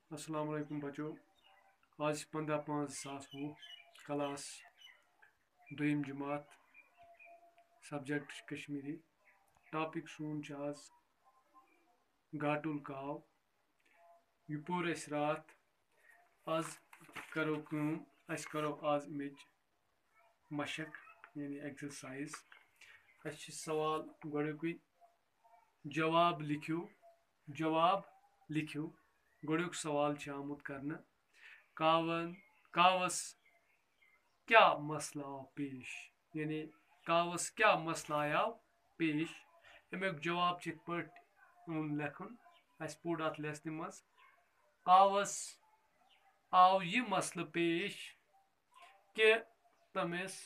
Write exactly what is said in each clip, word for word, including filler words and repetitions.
अस्सलाम वालेकुम बच्चों। आज पंद्रह पाँच सास वो क्लास दुम जमात सब्जेक्ट कश्मीरी टॉपिक सून आज गाटुल काव यह पोर अस रात आज करो कम अस करो आज अमिच मशक यानी एक्सरसाइज अस सवाल गोड़ुक जवाब लिखियो जवाब लिखियो गोड़ुक सवाल आमुत करना कावन कावस क्या मसला आव पेश यानी कावस क्या मसला आव पेश अमुक जवाब इत पे लेखन अस पोर अत लेसन मज कावस आव यह मसल पेश कि तमिस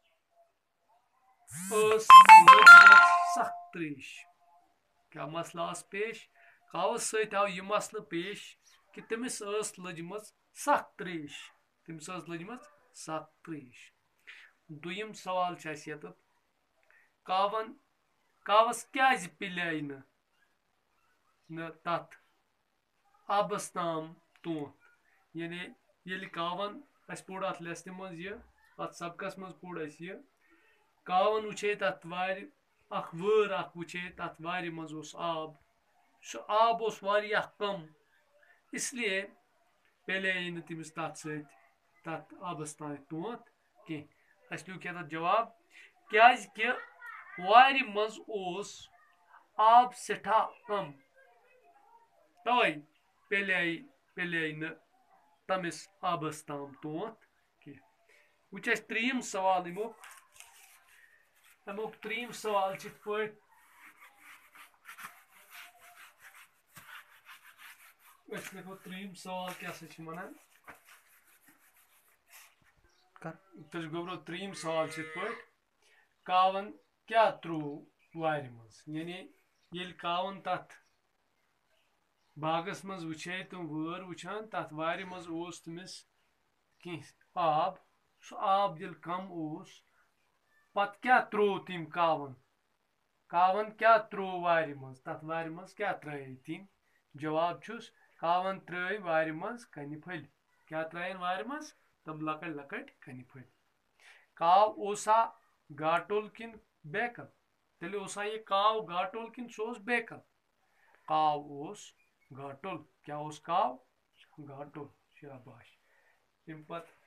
सख्त त्रेश क्या मसला आस पेश कावस सत आव यह मसल पेश कि तमिस लजम सख्त त्रेश तमिस लजम सख्त त्रेश। दुयम सवाल ये कावन कावस क्या पिल्य न तथ आबस ताम तोत यानी ये कावन अस पोर अत लेसन मज यह अत सबकस मज पोर अस यह कावन वुचे तथ वार अख वर अख वुचे तथ वार मज उस आब सह आब उस वारिया कम इसलिए पेले न तमिस तथ सत तथ आबस तान तोत कह अस लिख ये जवाब क्या कि वार मज उस आब सठा कम तवे पेले पेले न तमिस आबस ताम तोत कह। वुच त्रीम सवाल अमुक अमुक त्रीम सवाल पे लिखो त्रीम सवाल क्या वन तो गोबरो त्रीम सवाल पे कावन क्या त्रो वार मज यानी ये कावन तथ बागस मज वुचे तुम वर वुचान तथ वार मज तमिस कह आब सह आब ये कम पत क्या त्रो तम कावन कावन क्या त्रो वार मज तथ वार मज क्या त्र तम जवाब छुस कावन त्र वार मज कन फल क्या त्रन वार मज तम लकट लकट कन फल। काव ओसा गाटुल किन बेकल तेल ओसा ये काव गाटुल किन सो बेकल काव ओस गाटुल क्या ओस काव गाटुल शाबाश। तम पत